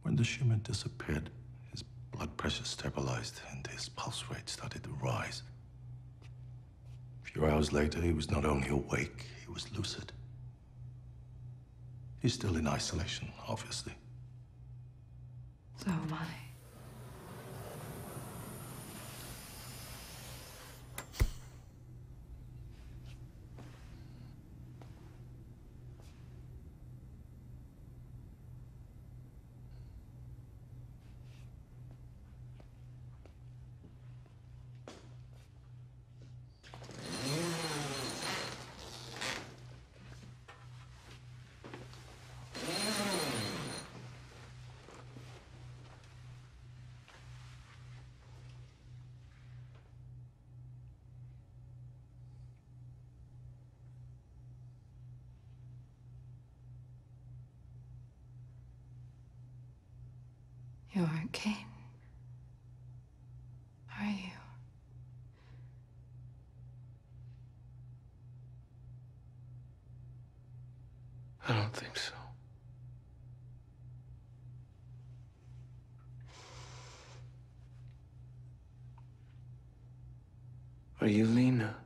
When the Shaman disappeared, his blood pressure stabilized and his pulse rate started to rise. A few hours later, he was not only awake, he was lucid. He's still in isolation, obviously. So am I. You aren't Kane, are you? I don't think so. Are you Lena?